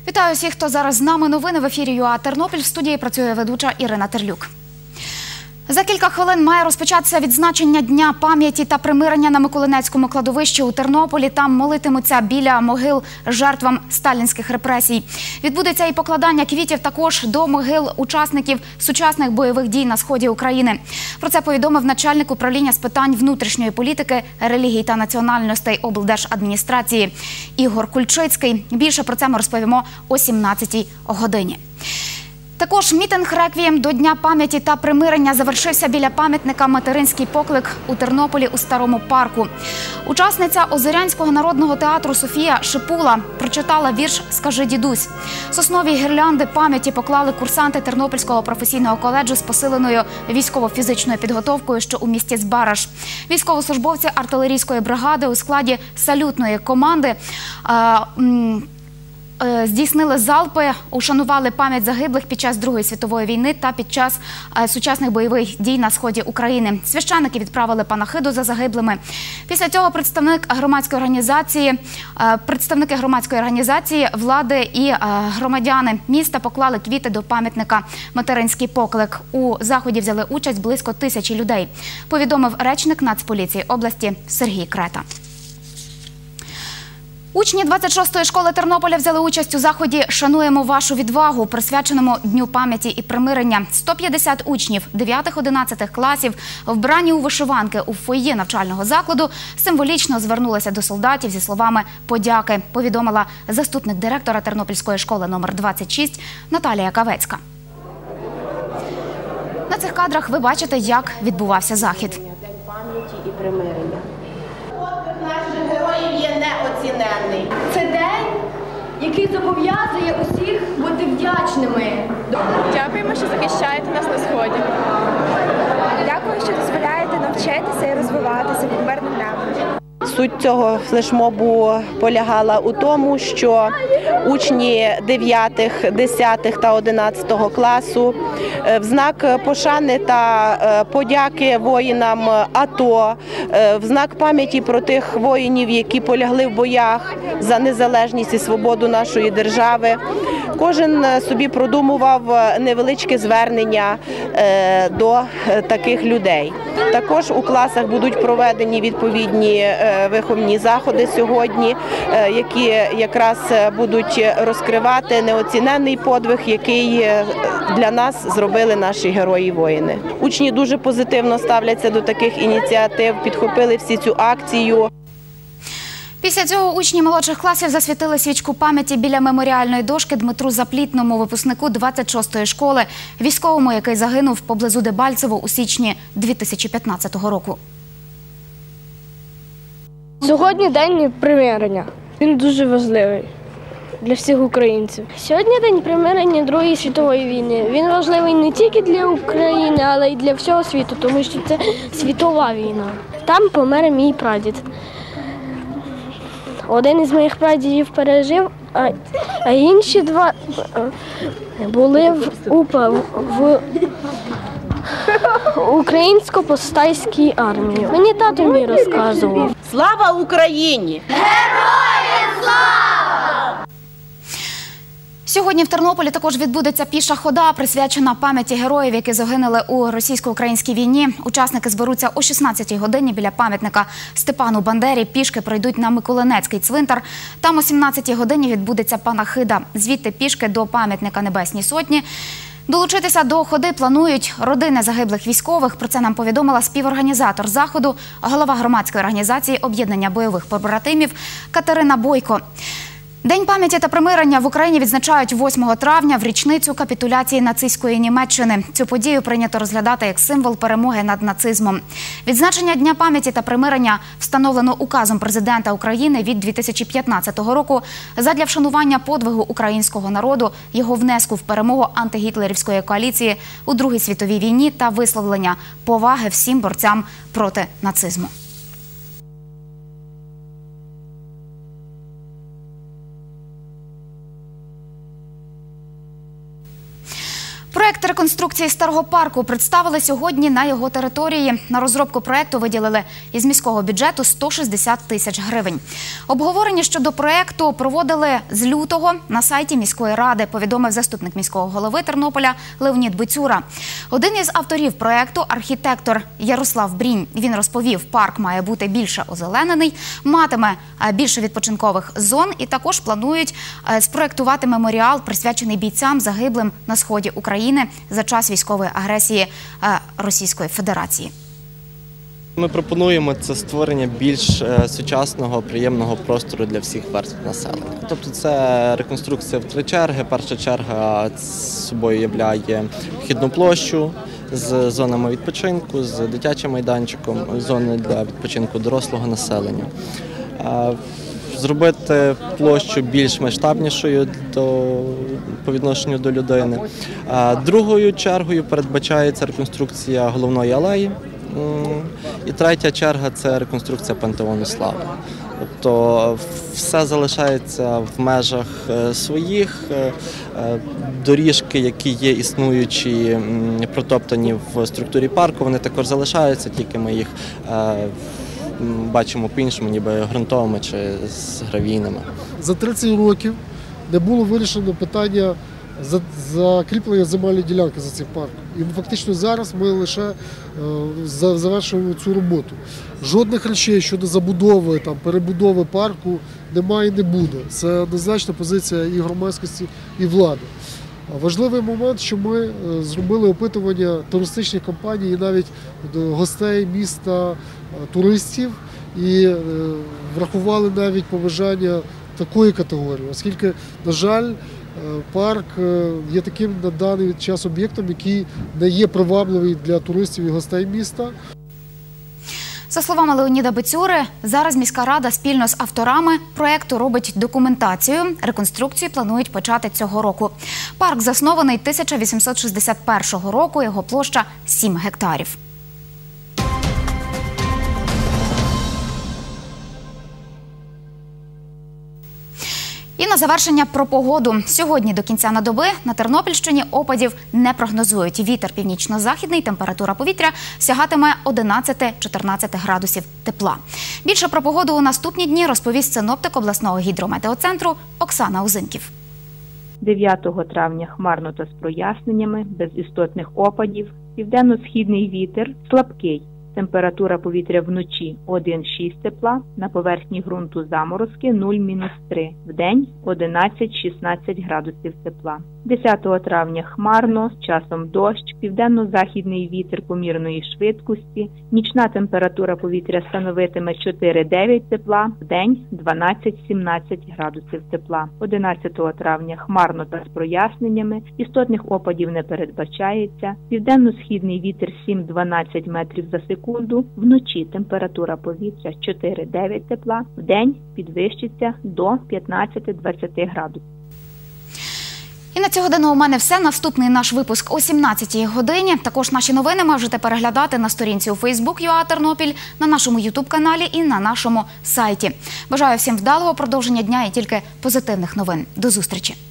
Вітаю всіх, хто зараз з нами. Новини в ефірі ЮА Тернопіль. В студії працює ведуча Ірина Терлюк. За кілька хвилин має розпочатися відзначення Дня пам'яті та примирення на Миколинецькому кладовищі у Тернополі. Там молитимуться біля могил жертвам сталінських репресій. Відбудеться і покладання квітів також до могил учасників сучасних бойових дій на сході України. Про це повідомив начальник управління з питань внутрішньої політики, релігій та національностей облдержадміністрації Ігор Кульчицький. Більше про це ми розповімо о 17-й годині. Також мітинг-реквієм до Дня пам'яті та примирення завершився біля пам'ятника «Материнський поклик» у Тернополі у Старому парку. Учасниця Озерянського народного театру Софія Шипула прочитала вірш «Скажи, дідусь». Соснові гірлянди пам'яті поклали курсанти Тернопільського професійного коледжу з посиленою військово-фізичною підготовкою, що у місті Збараж. Військовослужбовці артилерійської бригади у складі салютної команди здійснили залпи, ушанували пам'ять загиблих під час Другої світової війни та під час сучасних бойових дій на сході України. Священники відправили панахиду за загиблими. Після цього представники громадської організації, влади і громадяни міста поклали квіти до пам'ятника «Материнський поклик». У заході взяли участь близько 1000 людей, повідомив речник Нацполіції області Сергій Крета. Учні 26-ї школи Тернополя взяли участь у заході «Шануємо вашу відвагу», присвяченому Дню пам'яті і примирення. 150 учнів 9-11 класів, вбрані у вишиванки у фойє навчального закладу, символічно звернулися до солдатів зі словами подяки, повідомила заступник директора Тернопільської школи номер 26 Наталія Кавецька. На цих кадрах ви бачите, як відбувався захід. День пам'яті і примирення. Наших героїв є неоціненний. Це день, який зобов'язує усіх бути вдячними. Дякуємо, що захищаєте нас на сході. Дякую, що дозволяєте навчитися і розвиватися під мирним небом. Суть цього флешмобу полягала у тому, що учні 9, 10 та 11 класу в знак пошани та подяки воїнам АТО, в знак пам'яті про тих воїнів, які полягли в боях за незалежність і свободу нашої держави, кожен собі продумував невеличке звернення до таких людей. Також у класах будуть проведені відповідні виховні заходи сьогодні, які якраз будуть розкривати неоціненний подвиг, який для нас зробили наші герої-воїни. Учні дуже позитивно ставляться до таких ініціатив, підхопили всі цю акцію. Після цього учні молодших класів засвітили свічку пам'яті біля меморіальної дошки Дмитру Заплітному, випускнику 26-ї школи, військовому, який загинув поблизу Дебальцево у січні 2015 року. Сьогодні день примирення. Він дуже важливий для всіх українців. Сьогодні день примирення Другої світової війни. Він важливий не тільки для України, але й для всього світу, тому що це світова війна. Там помер мій прадід. Один із моїх прадідів пережив, а інші два були в УПА, в Українсько-Повстанській армії. Мені тато мій розказував. Слава Україні! Героям слава! Сьогодні в Тернополі також відбудеться піша хода, присвячена пам'яті героїв, які загинули у російсько-українській війні. Учасники зберуться о 16-й годині біля пам'ятника Степану Бандері. Пішки пройдуть на Миколинецький цвинтар. Там о 17-й годині відбудеться панахида. Звідти пішки до пам'ятника Небесній Сотні. Долучитися до ходи планують родини загиблих військових. Про це нам повідомила співорганізатор заходу, голова громадської організації «Об'єднання бойових побратимів» Катерина Бойко. День пам'яті та примирення в Україні відзначають 8 травня в річницю капітуляції нацистської Німеччини. Цю подію прийнято розглядати як символ перемоги над нацизмом. Відзначення Дня пам'яті та примирення встановлено указом президента України від 2015 року задля вшанування подвигу українського народу, його внеску в перемогу антигітлерівської коаліції у Другій світовій війні та висловлення поваги всім борцям проти нацизму. Проект реконструкції старого парку представили сьогодні на його території. На розробку проекту виділили із міського бюджету 160 тисяч гривень. Обговорення щодо проекту проводили з лютого на сайті міської ради, повідомив заступник міського голови Тернополя Леонід Бицюра. Один із авторів проекту – архітектор Ярослав Брінь. Він розповів, парк має бути більше озеленений, матиме більше відпочинкових зон і також планують спроектувати меморіал, присвячений бійцям, загиблим на сході України за час військової агресії Російської Федерації. Ми пропонуємо це створення більш сучасного, приємного простору для всіх верств населення. Тобто це реконструкція в 3 черги. Перша черга собою являє вхідну площу з зонами відпочинку, з дитячим майданчиком, зони для відпочинку дорослого населення. Зробити площу більш масштабнішою по відношенню до людини. Другою чергою передбачається реконструкція головної алеї. І третя черга – це реконструкція Пантеону Слави. Тобто все залишається в межах своїх, доріжки, які є існуючі, протоптані в структурі парку, вони також залишаються, тільки ми їх бачимо по-іншому, ніби ґрунтовими чи з гравійними. За 30 років не було вирішено питання закріплення земельної ділянки за цим парком. І фактично зараз ми лише завершуємо цю роботу. Жодних речей щодо забудови, перебудови парку немає і не буде. Це однозначна позиція і громадськості, і влади. Важливий момент, що ми зробили опитування туристичних компаній і навіть гостей міста, туристів, і врахували навіть побажання такої категорії, оскільки, на жаль, парк є таким на даний час об'єктом, який не є привабливий для туристів і гостей міста. За словами Леоніда Бицюри, зараз міська рада спільно з авторами проєкту робить документацію. Реконструкцію планують почати цього року. Парк заснований 1861 року, його площа – 7 гектарів. І на завершення про погоду. Сьогодні до кінця доби на Тернопільщині опадів не прогнозують. Вітер північно-західний, температура повітря сягатиме 11-14 градусів тепла. Більше про погоду у наступні дні розповість синоптик обласного гідрометеоцентру Оксана Узинків. 9 травня хмарно та з проясненнями, без істотних опадів, південно-східний вітер слабкий. Температура повітря вночі 1-6 тепла, на поверхні ґрунту заморозки 0-3, вдень 11-16 градусів тепла. 10 травня хмарно, з часом дощ, південно-західний вітер помірної швидкості, нічна температура повітря становитиме 4-9 тепла, вдень 12-17 градусів тепла. 11 травня хмарно та з проясненнями, істотних опадів не передбачається, південно-східний вітер 7-12 метрів за секунду, вночі температура повітря 4-9 тепла, вдень підвищиться до 15-20 градусів. І на цю годину у мене все. Наступний наш випуск о 17-й годині. Також наші новини можете переглядати на сторінці у Facebook.ua Тернопіль, на нашому YouTube-каналі і на нашому сайті. Бажаю всім вдалого продовження дня і тільки позитивних новин. До зустрічі!